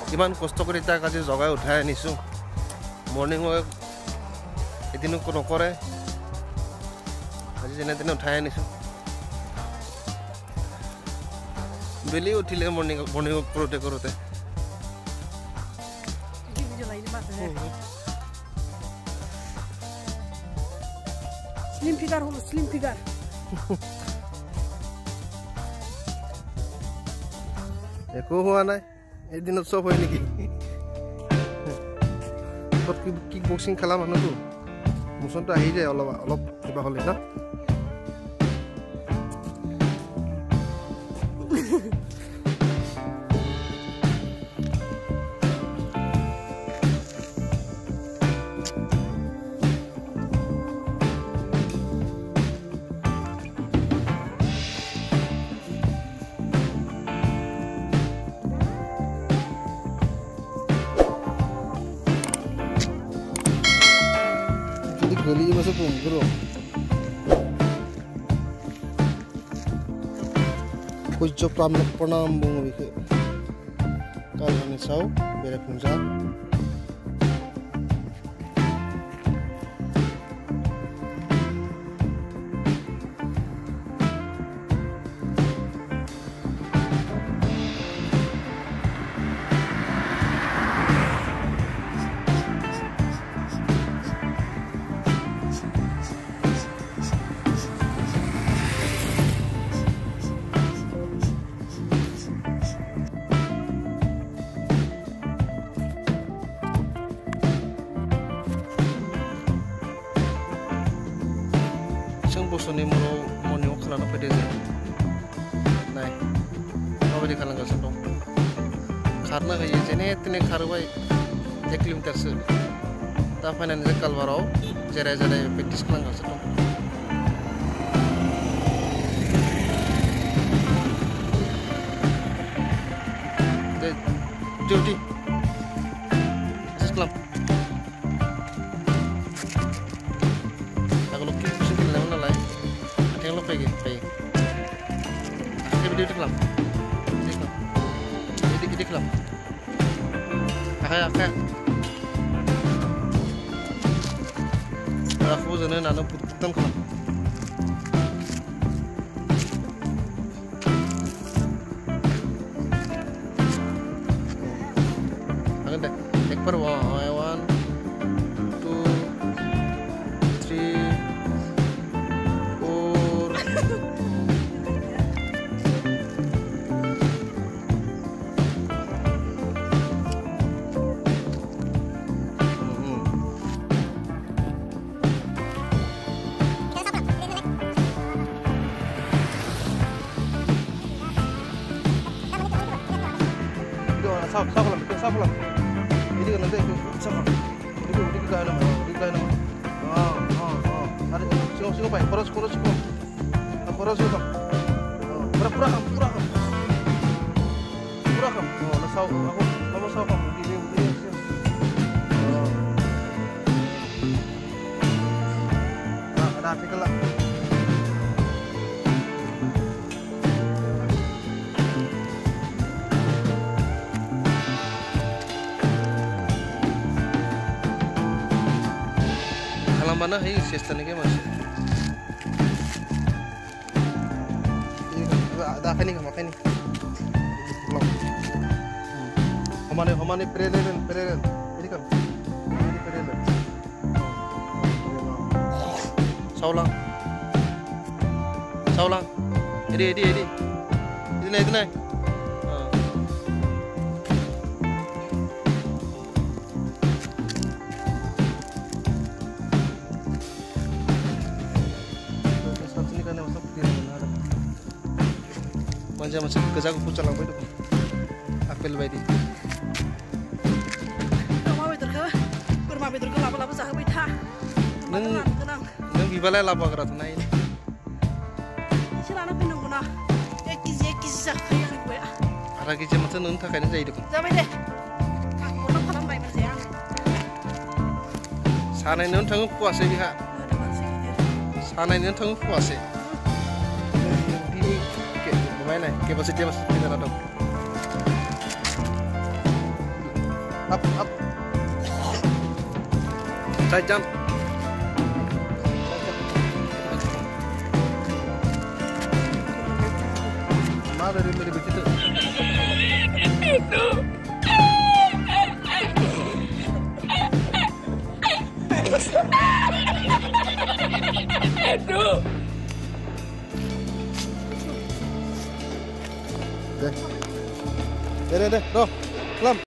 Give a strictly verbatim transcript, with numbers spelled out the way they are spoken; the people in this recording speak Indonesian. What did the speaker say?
ইমান কষ্ট কৰি তাক আজি জগাই উঠাই আনিছোঁ মৰ্ণিং ৱাক এদিনো নকৰে আজি যেনে তেনে উঠাই আনিছোঁ বেলি উঠিলে মৰ্ণিং মৰ্ণিং ৱাক কৰোঁতে কৰোঁতে স্লিম ফিগার হলো স্লিম ফিগার একো হোৱা নাই এদিনত চব হয় নেকি কিক বক্সিং খেলা মানুহটো মোচনটো আহি যায় অলপ অলপ কিবা হ'লে না geli masuk pun bro kujo pram pernah bung bike kalau ini sau bere punca bosoni moro moni okhala no pede je nai mabadi khalang gasan dong kharna gaye jene tene kharbai one kilometer se ta fanan je kalwarao jere jere practice khalang gasan dong de duty just club pagi pagi video kelam ini ini kelam akak akak aku jangan nanam putan kelam akan deh ek per one two three sao sao làm sao làm ini kan nanti sama ini ini kita nama ini kita nama ah ah ah ada sio sio baik koros koros koros koros itu pura pura kam pura kam pura kam oh na sao aku kamu sao kam ini ini ah ada artikel lah mana hei sistem ini mas ini ada apa nih apa nih kemana kemana perelen perelen ini kan ini perelen saulang saulang ini ini ini ini naik naik manja masih kejago pucal apa itu apel bayi rumah betul ke rumah betul ke lapa lapa sah betah neng neng bibalai lapa kerat naik silana pinang guna ekis ekis sah kayak gue ada kisah macam neng tak kayaknya jadi pun zaman deh aku nak kalam bayi macam yang sana ini neng tangguh puasa dia sana ini neng tangguh puasa main nih, kayak pasti dia masih tidak ada. Up, up. Try jump. Ma dari dari begitu. Aduh. Deh. Deh, deh, deh. Roh. Lam.